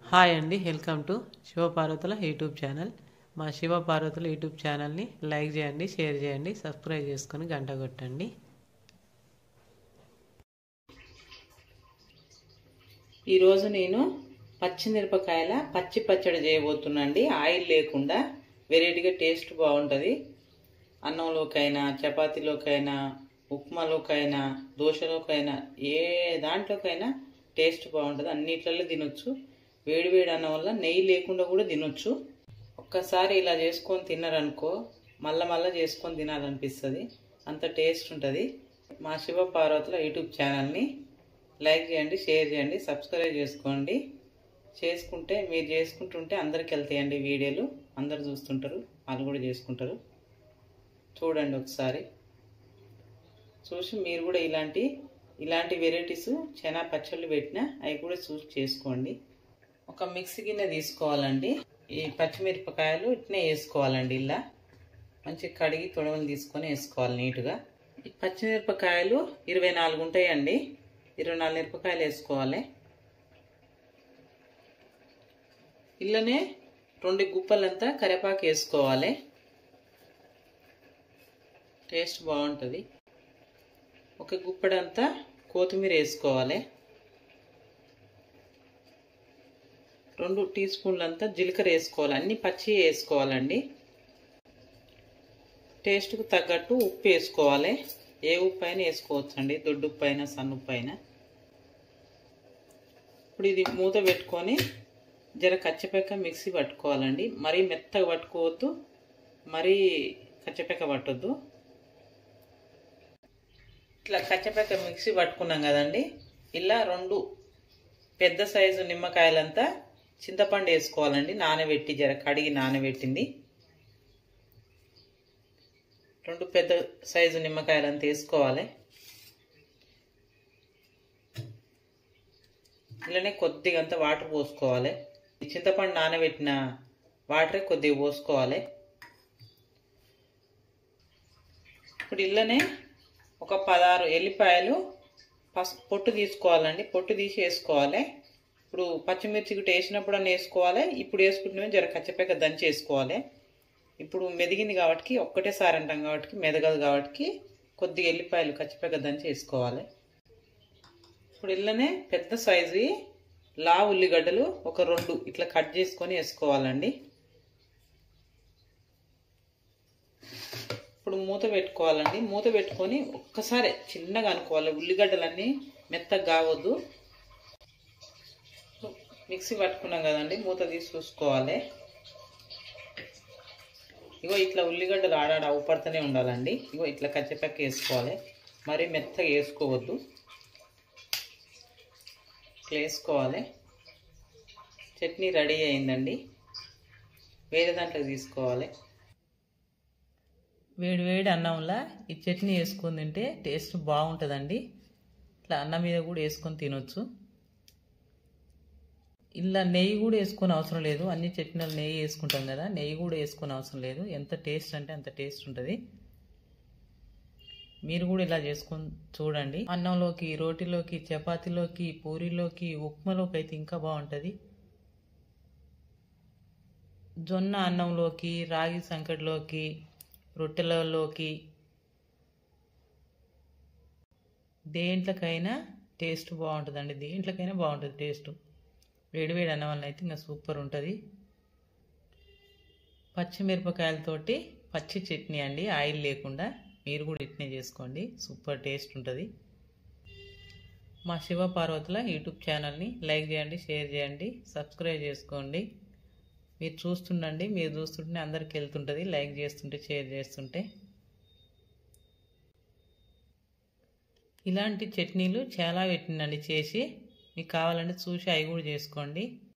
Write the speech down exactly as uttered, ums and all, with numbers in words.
Hi అండి, welcome to శివపార్వతుల YouTube channel. మా శివపార్వతుల యూట్యూబ్ ఛానల్ని లైక్ చేయండి, షేర్ చేయండి, సబ్స్క్రైబ్ చేసుకొని గంట కొట్టండి. ఈరోజు నేను పచ్చిమిరపకాయల పచ్చి పచ్చడి చేయబోతున్నాండి. ఆయిల్ లేకుండా వెరైటీగా టేస్ట్ బాగుంటుంది. అన్నంలోకైనా, చపాతీలోకైనా, ఉప్మాలోకైనా, దోశలోకైనా, ఏ దాంట్లోకైనా టేస్ట్ బాగుంటుంది. అన్నిట్లలో తినొచ్చు. వేడి వేడి అన్నం వల్ల నెయ్యి లేకుండా కూడా తినొచ్చు. ఒక్కసారి ఇలా చేసుకొని తిన్నారనుకో మళ్ళా మళ్ళీ చేసుకొని తినాలనిపిస్తుంది. అంత టేస్ట్ ఉంటుంది. మా శివ పార్వతుల యూట్యూబ్ ఛానల్ని లైక్ చేయండి, షేర్ చేయండి, సబ్స్క్రైబ్ చేసుకోండి. చేసుకుంటే మీరు చేసుకుంటుంటే అందరికి వెళ్తాయండి వీడియోలు. అందరు చూస్తుంటారు, వాళ్ళు కూడా చేసుకుంటారు. చూడండి ఒకసారి, చూసి మీరు కూడా ఇలాంటి ఇలాంటి వెరైటీస్ చాలా పచ్చళ్ళు పెట్టినా అవి కూడా చూసి చేసుకోండి. ఒక మిక్సీ గిన్నె తీసుకోవాలండి. ఈ పచ్చిమిరపకాయలు ఇట్నే వేసుకోవాలండి. ఇలా మంచిగా కడిగి తొడవలు తీసుకొని వేసుకోవాలి నీట్గా. ఈ పచ్చిమిరపకాయలు ఇరవై నాలుగు ఉంటాయండి. ఇరవై నాలుగు మిరపకాయలు వేసుకోవాలి. ఇళ్ళనే రెండు గుప్పలంతా కరివేపాకు వేసుకోవాలి. టేస్ట్ బాగుంటుంది. ఒక గుప్పడంతా కొత్తిమీర వేసుకోవాలి. రెండు టీ స్పూన్లంతా జీలకర్ర వేసుకోవాలి. అన్ని పచ్చి వేసుకోవాలండి. టేస్ట్కు తగ్గట్టు ఉప్పు వేసుకోవాలి. ఏ ఉప్పు అయినా వేసుకోవచ్చండి, దొడ్డు ఉప్పు అయినా, సన్న ఉప్పు అయినా. ఇప్పుడు ఇది మూత పెట్టుకొని జర కచ్చపెక్క మిక్సీ పట్టుకోవాలండి. మరీ మెత్తగా పట్టుకోవద్దు, మరీ కచ్చపెక్క పట్టొద్దు. ఇట్లా కచ్చపెక్క మిక్సీ పట్టుకున్నాం కదండి. ఇలా రెండు పెద్ద సైజు నిమ్మకాయలంతా చింతపండు వేసుకోవాలండి. నానబెట్టి జర కడిగి నానబెట్టింది. రెండు పెద్ద సైజు నిమ్మకాయలంతా వేసుకోవాలి. ఇలానే కొద్దిగా అంతా వాటర్ పోసుకోవాలి. చింతపండు నానబెట్టిన వాటరే కొద్దిగా పోసుకోవాలి. ఇప్పుడు ఇళ్ళనే ఒక పదహారు ఎల్లిపాయలు పసుపు పొట్టు తీసుకోవాలండి. పొట్టు తీసి వేసుకోవాలి. ఇప్పుడు పచ్చిమిర్చి గుట్టి వేసినప్పుడు అని వేసుకోవాలి. ఇప్పుడు వేసుకుంటున్నామే జర కచ్చపెక్క దంచి వేసుకోవాలి. ఇప్పుడు మెదిగింది కాబట్టి ఒక్కటేసారి అంటాం కాబట్టి మెదగదు కాబట్టి కొద్దిగా ఎల్లిపాయలు కచ్చపెక్క దంచి వేసుకోవాలి. ఇప్పుడు ఇళ్ళనే పెద్ద సైజు లా ఉల్లిగడ్డలు ఒక రెండు ఇట్లా కట్ చేసుకొని వేసుకోవాలండి. ఇప్పుడు మూత పెట్టుకోవాలండి. మూత పెట్టుకొని ఒక్కసారి చిన్నగా అనుకోవాలి. ఉల్లిగడ్డలన్నీ మెత్తగా కావద్దు. మిక్సీ పట్టుకున్నాం కదండి, మూత తీసి చూసుకోవాలి. ఇగో ఇట్లా ఉల్లిగడ్డలు ఆడాడ అవుపడుతూనే ఉండాలండి. ఇగో ఇట్లా కచ్చపెక్క వేసుకోవాలి. మరీ మెత్తగా వేసుకోవద్దు. ఇట్లా వేసుకోవాలి. చట్నీ రెడీ అయిందండి. వేరే దాంట్లో తీసుకోవాలి. వేడి వేడి అన్నంలా ఈ చట్నీ వేసుకొని తింటే టేస్ట్ బాగుంటుందండి. ఇట్లా అన్నం మీద కూడా వేసుకొని తినొచ్చు. ఇలా నెయ్యి కూడా వేసుకొని అవసరం లేదు. అన్ని చట్నీలు నెయ్యి వేసుకుంటాం కదా, నెయ్యి కూడా వేసుకొని అవసరం లేదు. ఎంత టేస్ట్ అంటే అంత టేస్ట్ ఉంటుంది. మీరు కూడా ఇలా చేసుకొని చూడండి. అన్నంలోకి, రోటీలోకి, చపాతీలోకి, పూరీలోకి, ఉప్మాలోకి అయితే ఇంకా బాగుంటుంది. జొన్న అన్నంలోకి, రాగి సంకటిలోకి, రొట్టెలలోకి, దేంట్లోకైనా టేస్ట్ బాగుంటుందండి. దేంట్లోకైనా బాగుంటుంది టేస్ట్. వేడివేడి అన్నం వల్ల అయితే ఇంకా సూపర్ ఉంటుంది. పచ్చిమిరపకాయలతోటి పచ్చి చట్నీ అండి, ఆయిల్ లేకుండా. మీరు కూడా ఇట్నే చేసుకోండి, సూపర్ టేస్ట్ ఉంటుంది. మా శివ పార్వతుల యూట్యూబ్ ఛానల్ని లైక్ చేయండి, షేర్ చేయండి, సబ్స్క్రైబ్ చేసుకోండి. మీరు చూస్తుండండి. మీరు చూస్తుంటే అందరికి వెళ్తుంటుంది. లైక్ చేస్తుంటే, షేర్ చేస్తుంటే. ఇలాంటి చట్నీలు చాలా పెట్టినండి చేసి. మీకు కావాలంటే చూసి అవి కూడా చేసుకోండి.